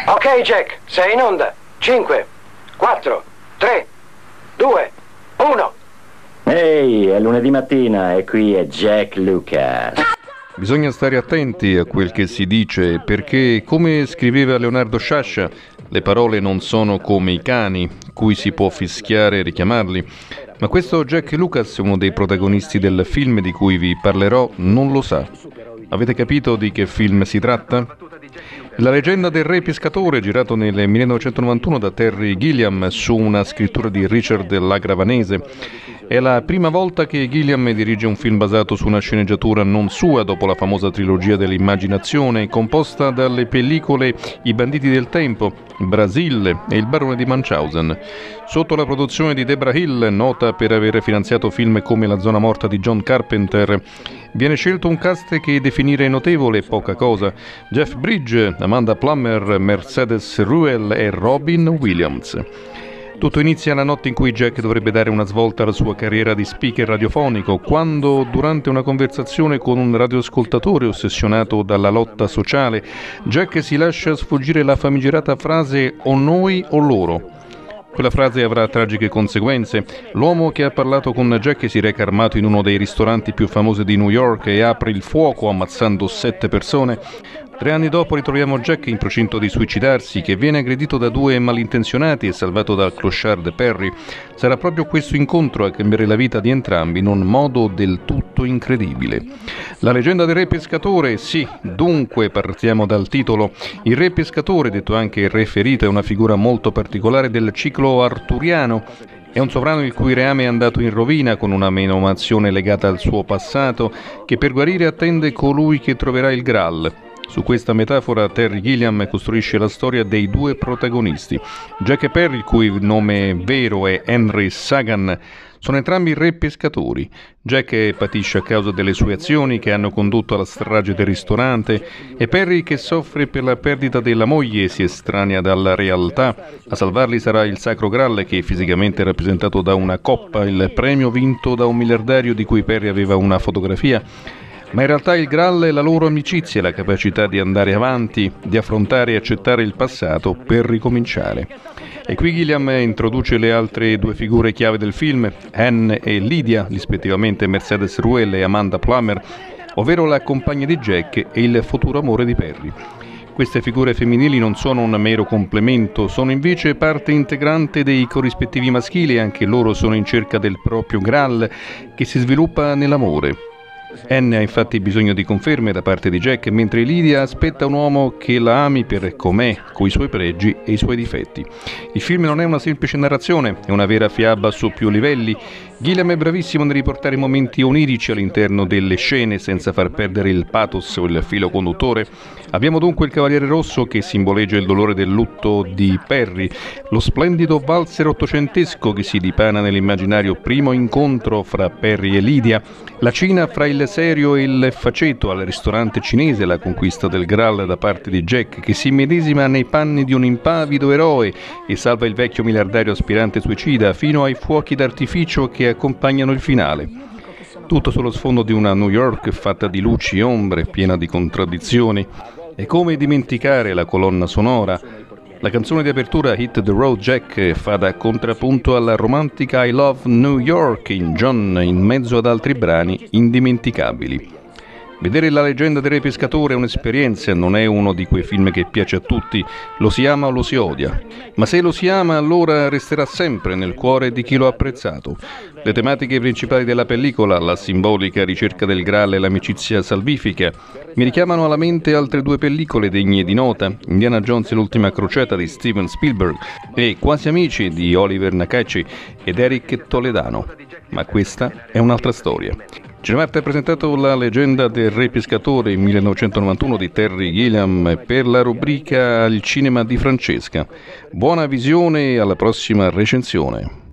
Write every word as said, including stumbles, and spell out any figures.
Ok Jack, sei in onda. cinque, quattro, tre, due, uno. Ehi, è lunedì mattina e qui è Jack Lucas. Bisogna stare attenti a quel che si dice perché, come scriveva Leonardo Sciascia, le parole non sono come i cani, cui si può fischiare e richiamarli. Ma questo Jack Lucas, uno dei protagonisti del film di cui vi parlerò, non lo sa. Avete capito di che film si tratta? La leggenda del re pescatore, girato nel millenovecentonovantuno da Terry Gilliam su una scrittura di Richard Lagravanese. È la prima volta che Gilliam dirige un film basato su una sceneggiatura non sua dopo la famosa trilogia dell'immaginazione, composta dalle pellicole I banditi del tempo, Brasile e Il barone di Munchausen. Sotto la produzione di Debra Hill, nota per aver finanziato film come La zona morta di John Carpenter, viene scelto un cast che definire notevole è poca cosa. Jeff Bridges, Amanda Plummer, Mercedes Ruehl e Robin Williams. Tutto inizia la notte in cui Jack dovrebbe dare una svolta alla sua carriera di speaker radiofonico, quando, durante una conversazione con un radioascoltatore ossessionato dalla lotta sociale, Jack si lascia sfuggire la famigerata frase «o noi o loro». Quella frase avrà tragiche conseguenze. L'uomo che ha parlato con Jack si reca armato in uno dei ristoranti più famosi di New York e apre il fuoco ammazzando sette persone. Tre anni dopo ritroviamo Jack in procinto di suicidarsi, che viene aggredito da due malintenzionati e salvato dal clochard Perry. Sarà proprio questo incontro a cambiare la vita di entrambi in un modo del tutto incredibile. La leggenda del re pescatore, sì, dunque partiamo dal titolo. Il re pescatore, detto anche il re ferito, è una figura molto particolare del ciclo arturiano. È un sovrano il cui reame è andato in rovina con una menomazione legata al suo passato, che per guarire attende colui che troverà il Graal. Su questa metafora Terry Gilliam costruisce la storia dei due protagonisti. Jack e Perry, il cui nome vero è Henry Sagan, sono entrambi re pescatori. Jack patisce a causa delle sue azioni che hanno condotto alla strage del ristorante e Perry che soffre per la perdita della moglie e si estranea dalla realtà. A salvarli sarà il Sacro Graal, che è fisicamente rappresentato da una coppa, il premio vinto da un miliardario di cui Perry aveva una fotografia. Ma in realtà il Graal è la loro amicizia, la capacità di andare avanti, di affrontare e accettare il passato per ricominciare. E qui Gilliam introduce le altre due figure chiave del film, Anne e Lydia, rispettivamente Mercedes Ruehl e Amanda Plummer, ovvero la compagna di Jack e il futuro amore di Perry. Queste figure femminili non sono un mero complemento, sono invece parte integrante dei corrispettivi maschili e anche loro sono in cerca del proprio Graal che si sviluppa nell'amore. Anne ha infatti bisogno di conferme da parte di Jack, mentre Lydia aspetta un uomo che la ami per com'è, coi suoi pregi e i suoi difetti. Il film non è una semplice narrazione, è una vera fiaba su più livelli. Gilliam è bravissimo nel riportare momenti onirici all'interno delle scene senza far perdere il pathos o il filo conduttore. Abbiamo dunque il Cavaliere Rosso che simboleggia il dolore del lutto di Perry, lo splendido valzer ottocentesco che si dipana nell'immaginario primo incontro fra Perry e Lydia, la cena fra il serio e il faceto al ristorante cinese, la conquista del Graal da parte di Jack che si medesima nei panni di un impavido eroe e salva il vecchio miliardario aspirante suicida, fino ai fuochi d'artificio che accompagnano il finale. Tutto sullo sfondo di una New York fatta di luci e ombre, piena di contraddizioni. E come dimenticare la colonna sonora? La canzone di apertura Hit the Road Jack fa da contrappunto alla romantica I Love New York in John, in mezzo ad altri brani indimenticabili. Vedere La leggenda del re pescatore è un'esperienza, non è uno di quei film che piace a tutti, lo si ama o lo si odia. Ma se lo si ama, allora resterà sempre nel cuore di chi lo ha apprezzato. Le tematiche principali della pellicola, la simbolica ricerca del Graal e l'amicizia salvifica, mi richiamano alla mente altre due pellicole degne di nota, Indiana Jones e l'ultima crociata di Steven Spielberg e Quasi amici di Oliver Nakache ed Eric Toledano. Ma questa è un'altra storia. Cinemart ha presentato La leggenda del re pescatore millenovecentonovantuno di Terry Gilliam per la rubrica Il cinema di Francesca. Buona visione e alla prossima recensione.